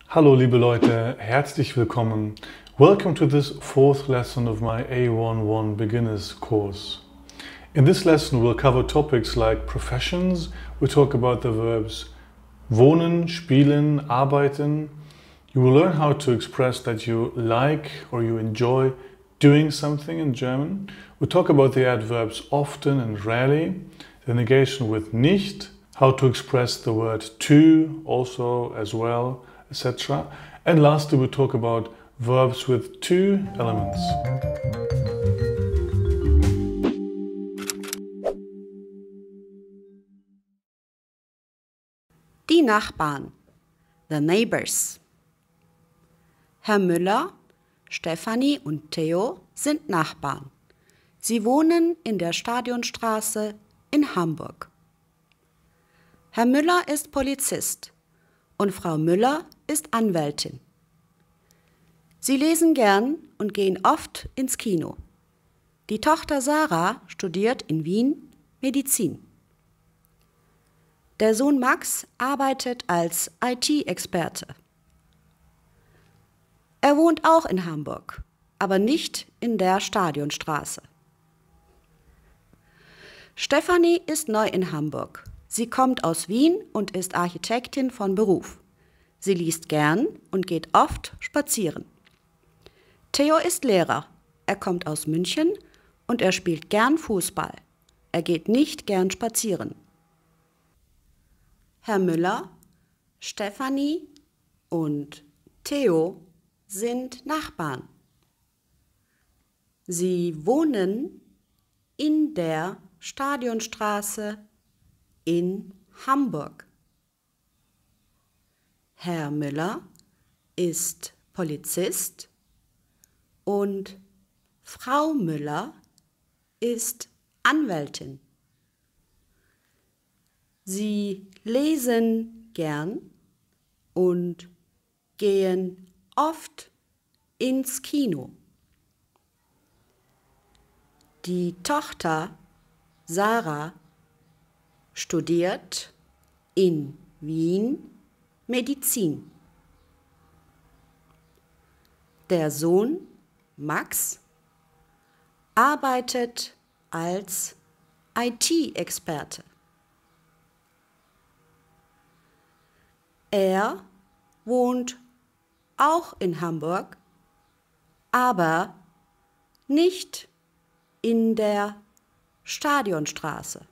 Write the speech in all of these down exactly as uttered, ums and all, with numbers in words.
Hallo liebe Leute, herzlich willkommen. Welcome to this fourth lesson of my A eleven Beginners course. In this lesson we'll cover topics like professions. We'll talk about the verbs wohnen, spielen, arbeiten. You will learn how to express that you like or you enjoy doing something in German. We'll talk about the adverbs often and rarely, the negation with nicht, how to express the word to also as well, et cetera. And lastly, we'll talk about verbs with two elements. Die Nachbarn, the neighbors. Herr Müller, Stefanie und Theo sind Nachbarn. Sie wohnen in der Stadionstraße in Hamburg. Herr Müller ist Polizist und Frau Müller ist Anwältin. Sie lesen gern und gehen oft ins Kino. Die Tochter Sarah studiert in Wien Medizin. Der Sohn Max arbeitet als I T-Experte. Er wohnt auch in Hamburg, aber nicht in der Stadionstraße. Stefanie ist neu in Hamburg. Sie kommt aus Wien und ist Architektin von Beruf. Sie liest gern und geht oft spazieren. Theo ist Lehrer. Er kommt aus München und er spielt gern Fußball. Er geht nicht gern spazieren. Herr Müller, Stefanie und Theo sind Nachbarn. Sie wohnen in der Stadionstraße in Hamburg. Herr Müller ist Polizist und Frau Müller ist Anwältin. Sie lesen gern und gehen oft ins Kino. Die Tochter Sarah studiert in Wien Medizin. Der Sohn Max arbeitet als I T-Experte. Er wohnt auch in Hamburg, aber nicht in der Stadionstraße.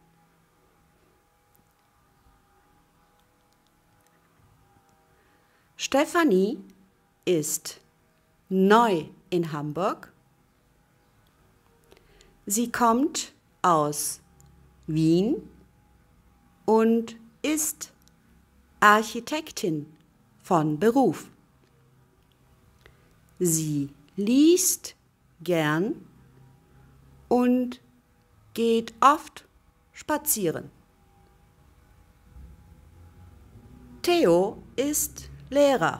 Stefanie ist neu in Hamburg. Sie kommt aus Wien und ist Architektin von Beruf. Sie liest gern und geht oft spazieren. Theo ist Lehrer.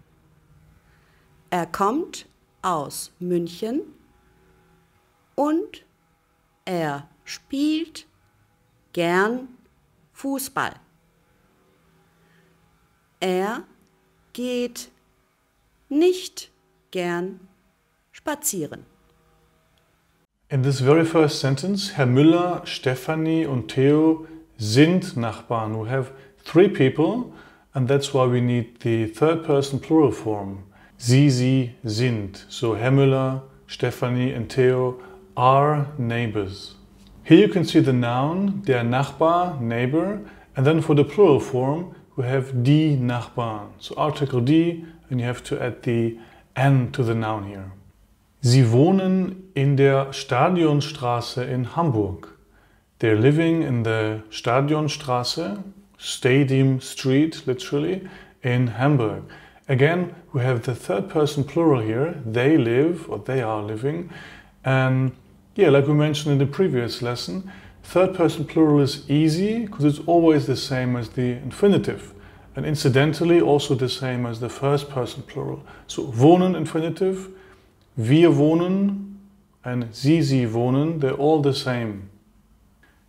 Er kommt aus München und er spielt gern Fußball. Er geht nicht gern spazieren. In this very first sentence, Herr Müller, Stefanie und Theo sind Nachbarn. We have three people and that's why we need the third person plural form. Sie, sie sind. So Herr Müller, Stefanie and Theo are neighbors. Here you can see the noun, der Nachbar, neighbor, and then for the plural form we have die Nachbarn. So article die, and you have to add the N to the noun here. Sie wohnen in der Stadionstraße in Hamburg. They're living in the Stadionstraße, Stadium Street literally, in Hamburg. Again, we have the third person plural here. They live, or they are living. And yeah, like we mentioned in the previous lesson, third person plural is easy because it's always the same as the infinitive. And incidentally, also the same as the first person plural. So, wohnen infinitive, wir wohnen, and sie, sie wohnen, they're all the same.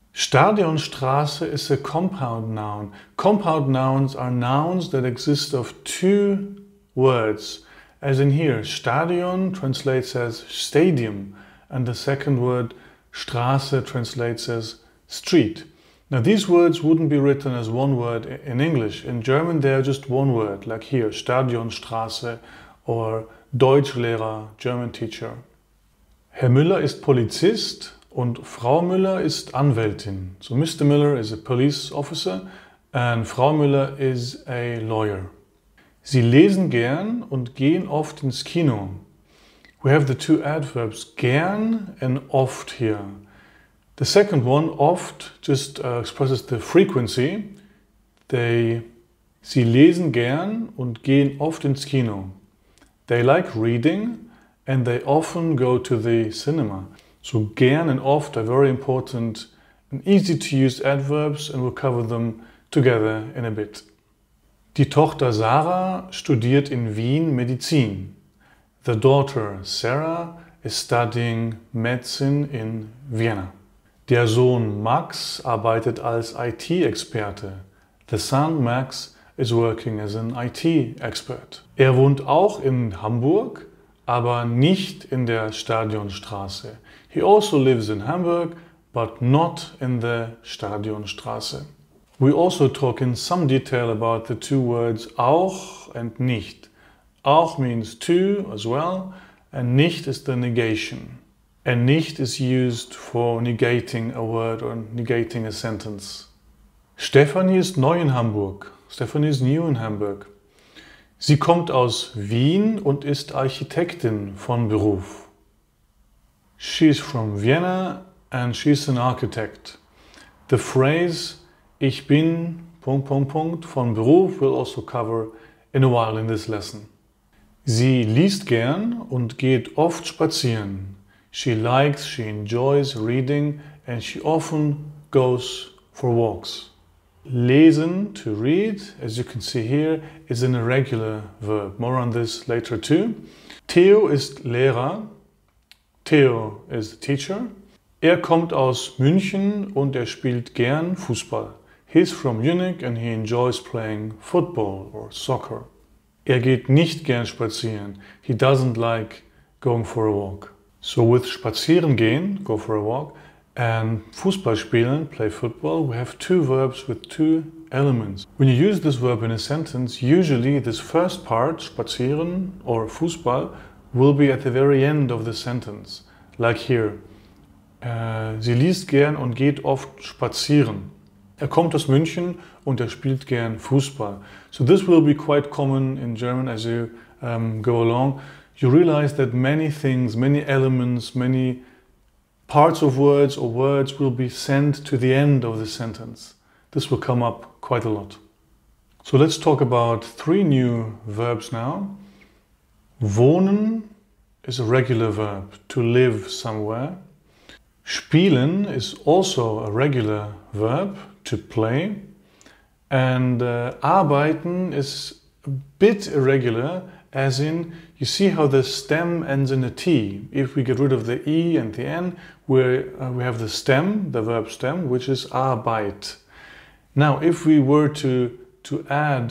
Stadionstraße is a compound noun. Compound nouns are nouns that exist of two words. As in here, Stadion translates as stadium, and the second word, Straße, translates as street. Now these words wouldn't be written as one word in English. In German they are just one word, like here, Stadionstraße or Deutschlehrer, German teacher. Herr Müller ist Polizist und Frau Müller ist Anwältin. So Mister Miller is a police officer and Frau Müller is a lawyer. Sie lesen gern und gehen oft ins Kino. We have the two adverbs gern and oft here. The second one, oft, just uh, expresses the frequency. They, sie lesen gern und gehen oft ins Kino. They like reading and they often go to the cinema. So gern and oft are very important and easy to use adverbs, and we'll cover them together in a bit. Die Tochter Sarah studiert in Wien Medizin. The daughter Sarah is studying medicine in Vienna. Der Sohn Max arbeitet als I T-Experte. The son Max is working as an I T expert. Er wohnt auch in Hamburg, aber nicht in der Stadionstraße. He also lives in Hamburg, but not in the Stadionstraße. We also talk in some detail about the two words auch and nicht. Auch means to as well, and nicht is the negation. And nicht is used for negating a word or negating a sentence. Stefanie ist neu in Hamburg. Stefanie is new in Hamburg. Sie kommt aus Wien und ist Architektin von Beruf. She's from Vienna and she's an architect. The phrase Ich bin Punkt, Punkt, Punkt von Beruf will also cover in a while in this lesson. Sie liest gern und geht oft spazieren. She likes, she enjoys reading and she often goes for walks. Lesen, to read, as you can see here, is an irregular verb. More on this later too. Theo ist Lehrer. Theo is the teacher. Er kommt aus München und er spielt gern Fußball. He's from Munich and he enjoys playing football or soccer. Er geht nicht gern spazieren. He doesn't like going for a walk. So with spazieren gehen, go for a walk, and Fußball spielen, play football, we have two verbs with two elements. When you use this verb in a sentence, usually this first part, spazieren or Fußball, will be at the very end of the sentence. Like here. Uh, sie liest gern und geht oft spazieren. Er kommt aus München und er spielt gern Fußball. So this will be quite common in German as you um, go along. You realize that many things, many elements, many parts of words or words will be sent to the end of the sentence. This will come up quite a lot. So let's talk about three new verbs now. Wohnen is a regular verb, to live somewhere. Spielen is also a regular verb, to play. And uh, arbeiten is a bit irregular, as in, you see how the stem ends in a T. If we get rid of the E and the N, we're, uh, we have the stem, the verb stem, which is Arbeit. Now, if we were to, to add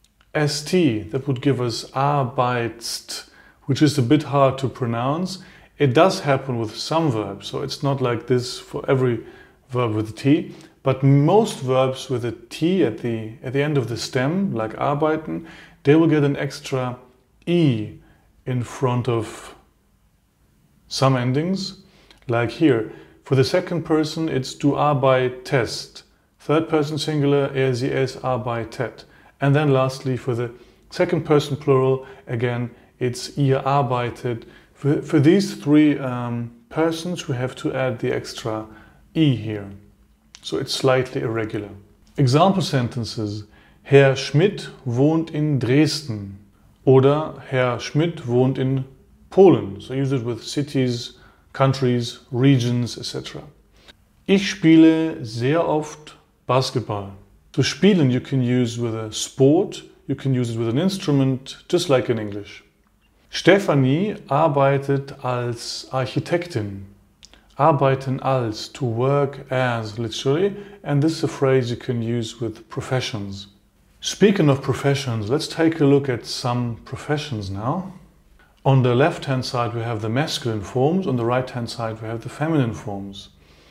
st, that would give us arbeitst, which is a bit hard to pronounce. It does happen with some verbs, so it's not like this for every verb with a T, but most verbs with a T at the, at the end of the stem, like arbeiten, they will get an extra E in front of some endings, like here. For the second person, it's du arbeitest. Third person singular, er, sie, es arbeitet. And then lastly, for the second person plural, again, it's ihr arbeitet. For, for these three um, persons, we have to add the extra E here. So it's slightly irregular. Example sentences. Herr Schmidt wohnt in Dresden. Oder Herr Schmidt wohnt in Polen. So use it with cities, countries, regions, et cetera. Ich spiele sehr oft Basketball. So spielen you can use with a sport, you can use it with an instrument, just like in English. Stefanie arbeitet als Architektin. Arbeiten als, to work as, literally, and this is a phrase you can use with professions. Speaking of professions, let's take a look at some professions now. On the left-hand side we have the masculine forms, on the right-hand side we have the feminine forms.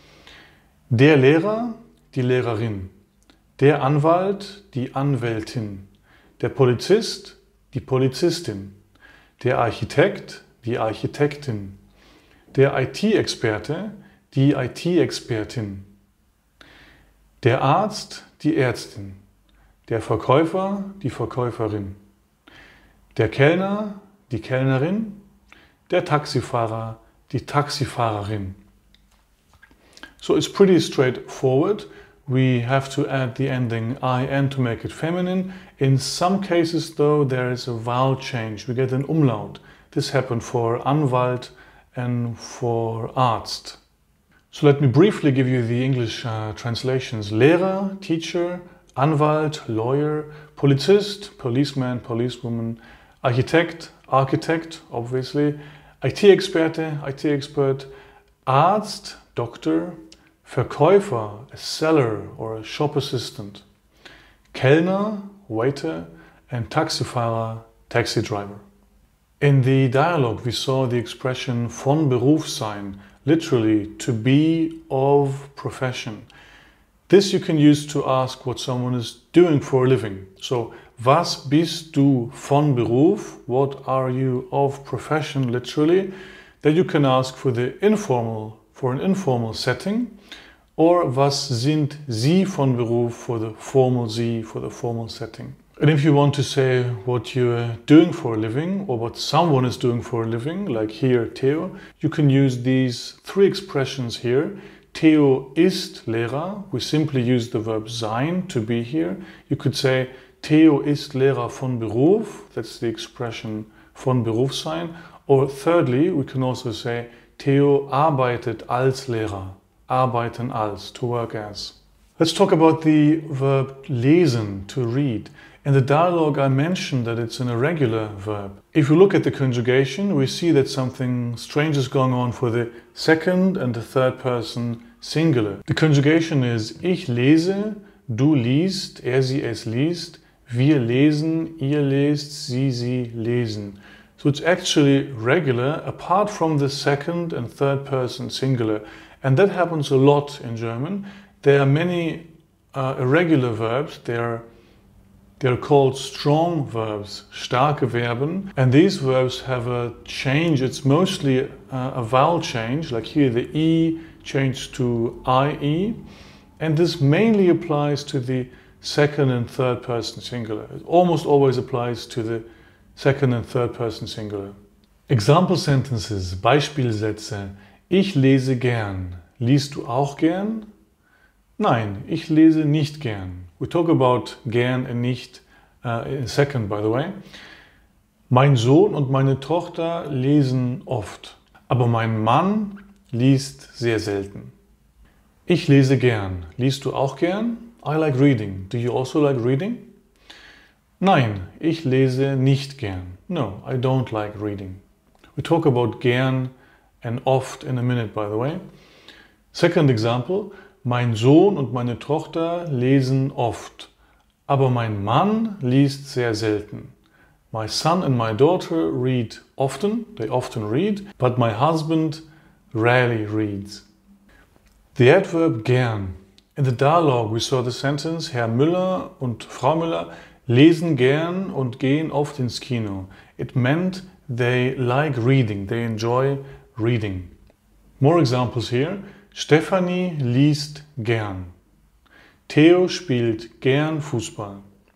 Der Lehrer, die Lehrerin. Der Anwalt, die Anwältin. Der Polizist, die Polizistin. Der Architekt, die Architektin. Der I T-Experte, die I T-Expertin. Der Arzt, die Ärztin. Der Verkäufer, die Verkäuferin. Der Kellner, die Kellnerin. Der Taxifahrer, die Taxifahrerin. So it's pretty straightforward. We have to add the ending in to make it feminine. In some cases though there is a vowel change. We get an umlaut. This happened for Anwalt and for Arzt. So let me briefly give you the English uh, translations. Lehrer, teacher, Anwalt, lawyer, Polizist, policeman, policewoman, Architekt, architect, obviously, I T-Experte, I T-Expert, Arzt, doctor, Verkäufer, a seller or a shop assistant, Kellner, waiter, and Taxifahrer, taxi driver. In the dialogue we saw the expression von Beruf sein, literally to be of profession. This you can use to ask what someone is doing for a living. So, was bist du von Beruf? What are you of profession, literally? Then you can ask for the informal, for an informal setting. Or was sind Sie von Beruf for the formal Sie, for the formal setting. And if you want to say what you're doing for a living or what someone is doing for a living, like here Theo, you can use these three expressions here. Theo ist Lehrer. We simply use the verb sein, to be here. You could say Theo ist Lehrer von Beruf. That's the expression von Beruf sein. Or thirdly, we can also say Theo arbeitet als Lehrer. Arbeiten als, to work as. Let's talk about the verb lesen, to read. In the dialogue I mentioned that it's an irregular verb. If we look at the conjugation, we see that something strange is going on for the second and the third person singular. The conjugation is ich lese, du liest, er sie es liest, wir lesen, ihr lest, sie sie lesen. So it's actually regular apart from the second and third person singular. And that happens a lot in German. There are many uh, irregular verbs. They are They're called strong verbs, starke Verben, and these verbs have a change. It's mostly a, a vowel change, like here the E changed to I E, and this mainly applies to the second and third person singular. It almost always applies to the second and third person singular. Example sentences, Beispielsätze. Ich lese gern. Liest du auch gern? Nein, ich lese nicht gern. We talk about gern and nicht uh, in a second, by the way. Mein Sohn und meine Tochter lesen oft, aber mein Mann liest sehr selten. Ich lese gern. Liest du auch gern? I like reading. Do you also like reading? Nein, ich lese nicht gern. No, I don't like reading. We talk about gern and oft in a minute, by the way. Second example. Mein Sohn und meine Tochter lesen oft, aber mein Mann liest sehr selten. My son and my daughter read often, they often read, but my husband rarely reads. The adverb gern. In the dialogue we saw the sentence Herr Müller und Frau Müller lesen gern und gehen oft ins Kino. It meant they like reading, they enjoy reading. More examples here. Stefanie liest gern. Theo spielt gern Fußball.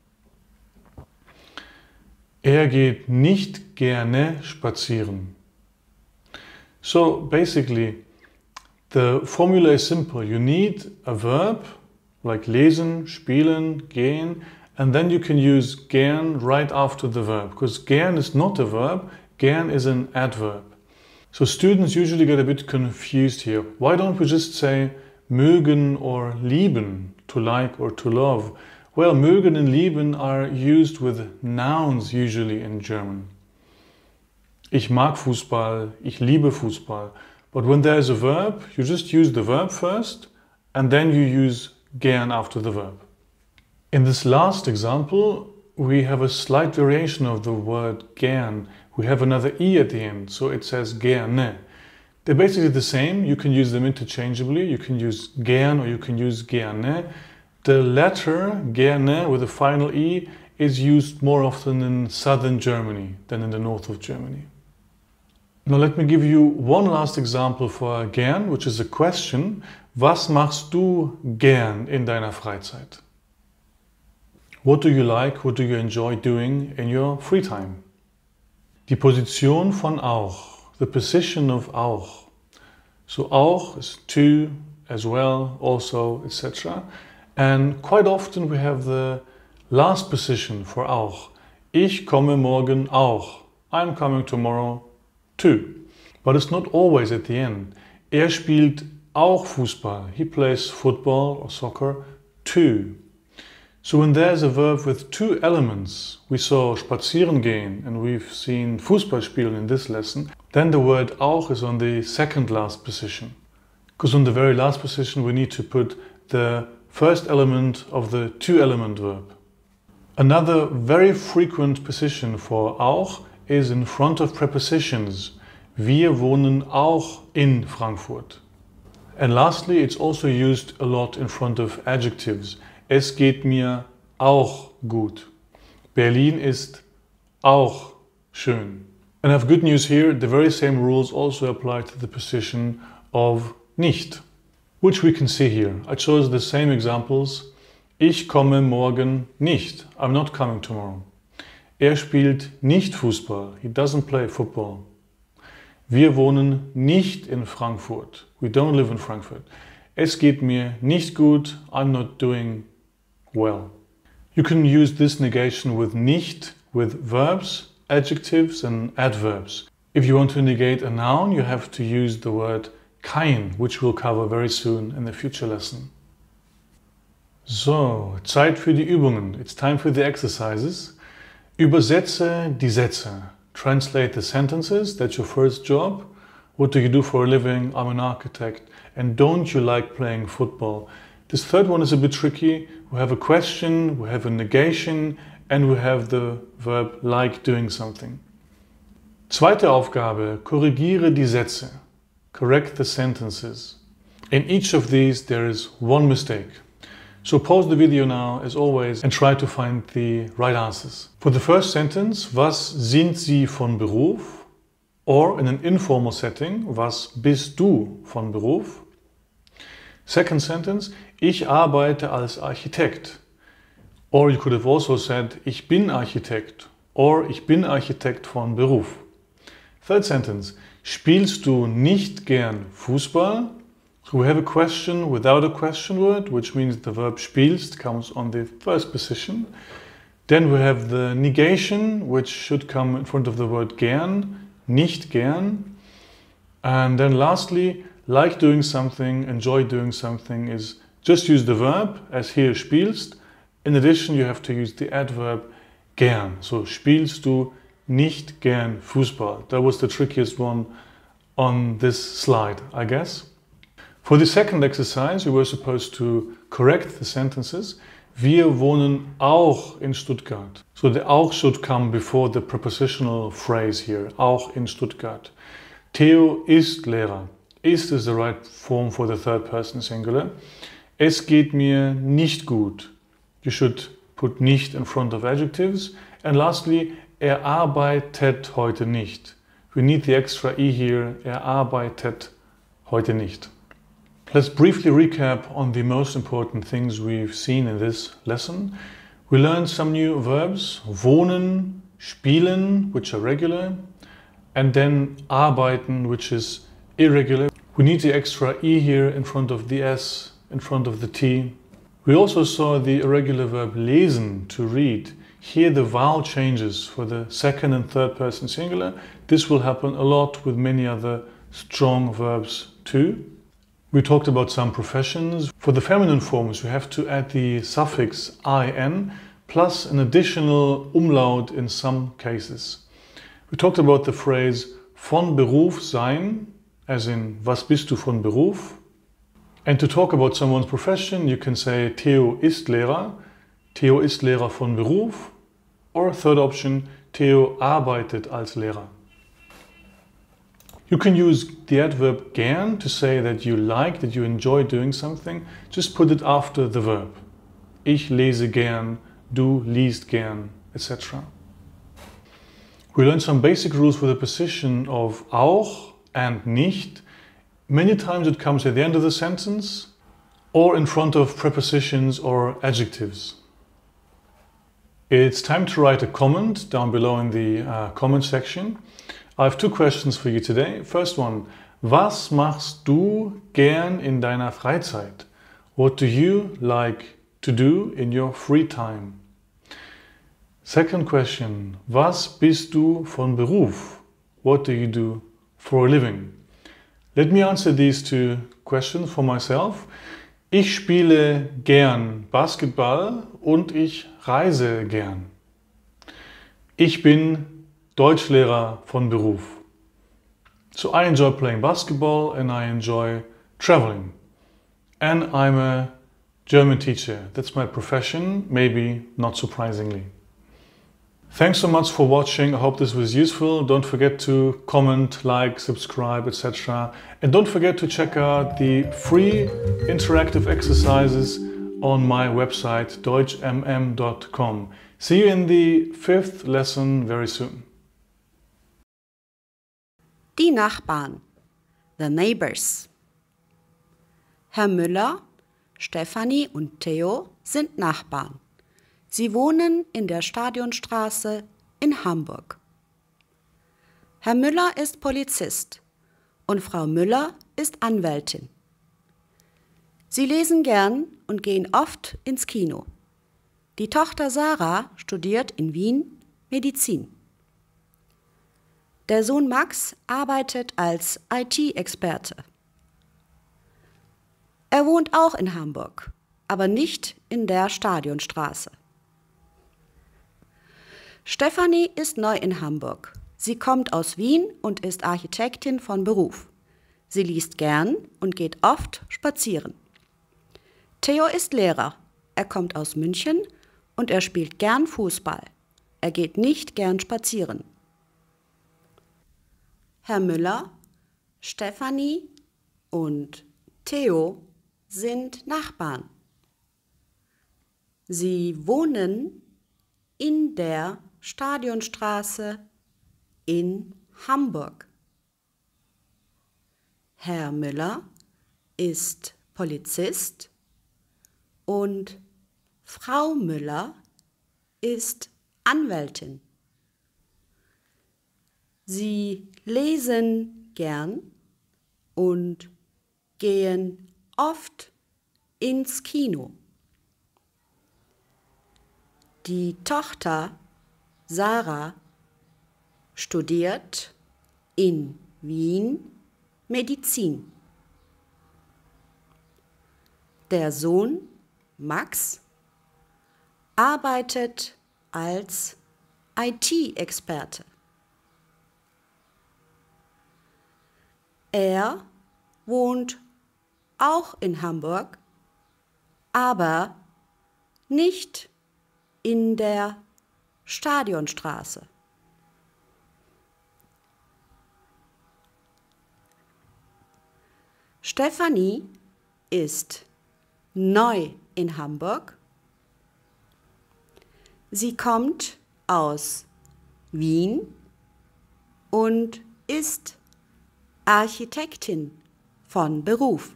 Er geht nicht gerne spazieren. So basically, the formula is simple. You need a verb like lesen, spielen, gehen, and then you can use gern right after the verb, because gern is not a verb, gern is an adverb. So students usually get a bit confused here. Why don't we just say mögen or lieben, to like or to love? Well, mögen and lieben are used with nouns usually in German. Ich mag Fußball, ich liebe Fußball. But when there is a verb, you just use the verb first and then you use gern after the verb. In this last example, we have a slight variation of the word gern. We have another E at the end, so it says gerne. They're basically the same. You can use them interchangeably. You can use gern or you can use gerne. The latter, gerne, with the final E, is used more often in southern Germany than in the north of Germany. Now let me give you one last example for gern, which is a question. Was machst du gern in deiner Freizeit? What do you like, what do you enjoy doing in your free time? Die Position von auch, the position of auch. So auch is to, as well, also, et cetera. And quite often we have the last position for auch. Ich komme morgen auch. I'm coming tomorrow too. But it's not always at the end. Er spielt auch Fußball. He plays football or soccer too. So when there's a verb with two elements, we saw spazieren gehen and we've seen Fußball spielen in this lesson, then the word auch is on the second last position. Because on the very last position we need to put the first element of the two element verb. Another very frequent position for auch is in front of prepositions. Wir wohnen auch in Frankfurt. And lastly, it's also used a lot in front of adjectives. Es geht mir auch gut. Berlin ist auch schön. And I have good news here. The very same rules also apply to the position of nicht, which we can see here. I chose the same examples. Ich komme morgen nicht. I'm not coming tomorrow. Er spielt nicht Fußball. He doesn't play football. Wir wohnen nicht in Frankfurt. We don't live in Frankfurt. Es geht mir nicht gut. I'm not doing well. You can use this negation with nicht, with verbs, adjectives and adverbs. If you want to negate a noun, you have to use the word kein, which we'll cover very soon in the future lesson. So, Zeit für die Übungen. It's time for the exercises. Übersetze die Sätze. Translate the sentences. That's your first job. What do you do for a living? I'm an architect. And don't you like playing football? This third one is a bit tricky. We have a question, we have a negation, and we have the verb like doing something. Zweite Aufgabe, korrigiere die Sätze. Correct the sentences. In each of these there is one mistake. So pause the video now, as always, and try to find the right answers. For the first sentence, was sind Sie von Beruf? Or in an informal setting, was bist du von Beruf? Second sentence, ich arbeite als Architekt. Or you could have also said, ich bin Architekt. Or ich bin Architekt von Beruf. Third sentence, spielst du nicht gern Fußball? So we have a question without a question word, which means the verb spielst comes on the first position. Then we have the negation, which should come in front of the word gern, nicht gern. And then lastly, like doing something, enjoy doing something is just use the verb, as here spielst. In addition, you have to use the adverb gern. So spielst du nicht gern Fußball? That was the trickiest one on this slide, I guess. For the second exercise, we were supposed to correct the sentences. Wir wohnen auch in Stuttgart. So the auch should come before the prepositional phrase here. Auch in Stuttgart. Theo ist Lehrer. Ist is the right form for the third person singular. Es geht mir nicht gut. You should put nicht in front of adjectives. And lastly, er arbeitet heute nicht. We need the extra E here. Er arbeitet heute nicht. Let's briefly recap on the most important things we've seen in this lesson. We learned some new verbs, wohnen, spielen, which are regular, and then arbeiten, which is irregular. We need the extra E here in front of the S, in front of the T. We also saw the irregular verb lesen, to read. Here the vowel changes for the second and third person singular. This will happen a lot with many other strong verbs too. We talked about some professions. For the feminine forms, we have to add the suffix in plus an additional umlaut in some cases. We talked about the phrase von Beruf sein, as in, was bist du von Beruf? And to talk about someone's profession, you can say Theo ist Lehrer, Theo ist Lehrer von Beruf, or third option, Theo arbeitet als Lehrer. You can use the adverb gern to say that you like, that you enjoy doing something. Just put it after the verb. Ich lese gern, du liest gern, et cetera. We learned some basic rules for the position of auch and nicht. Many times it comes at the end of the sentence or in front of prepositions or adjectives. It's time to write a comment down below in the uh, comment section. I have two questions for you today. First one, was machst du gern in deiner Freizeit? What do you like to do in your free time? Second question, was bist du von Beruf? What do you do for a living? Let me answer these two questions for myself. Ich spiele gern Basketball und ich reise gern. Ich bin Deutschlehrer von Beruf. So I enjoy playing basketball and I enjoy traveling. And I'm a German teacher. That's my profession, maybe not surprisingly. Thanks so much for watching. I hope this was useful. Don't forget to comment, like, subscribe, et cetera. And don't forget to check out the free interactive exercises on my website deutsch m m dot com. See you in the fifth lesson very soon. Die Nachbarn, the neighbors. Herr Müller, Stefanie und Theo sind Nachbarn. Sie wohnen in der Stadionstraße in Hamburg. Herr Müller ist Polizist und Frau Müller ist Anwältin. Sie lesen gern und gehen oft ins Kino. Die Tochter Sarah studiert in Wien Medizin. Der Sohn Max arbeitet als I T-Experte. Er wohnt auch in Hamburg, aber nicht in der Stadionstraße. Stefanie ist neu in Hamburg. Sie kommt aus Wien und ist Architektin von Beruf. Sie liest gern und geht oft spazieren. Theo ist Lehrer. Er kommt aus München und er spielt gern Fußball. Er geht nicht gern spazieren. Herr Müller, Stefanie und Theo sind Nachbarn. Sie wohnen in der Stadionstraße in Hamburg. Herr Müller ist Polizist und Frau Müller ist Anwältin. Sie lesen gern und gehen oft ins Kino. Die Tochter Sarah studiert in Wien Medizin. Der Sohn Max arbeitet als I T-Experte. Er wohnt auch in Hamburg, aber nicht in der Stadionstraße. Stefanie ist neu in Hamburg. Sie kommt aus Wien und ist Architektin von Beruf.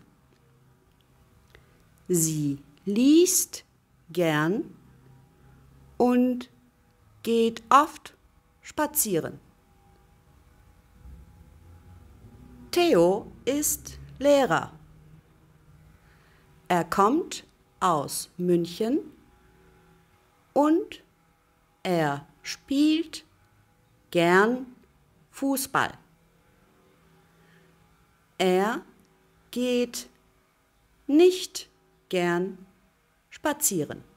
Sie liest gern und geht oft spazieren. Theo ist Lehrer. Er kommt aus München und er spielt gern Fußball. Er geht nicht gern spazieren.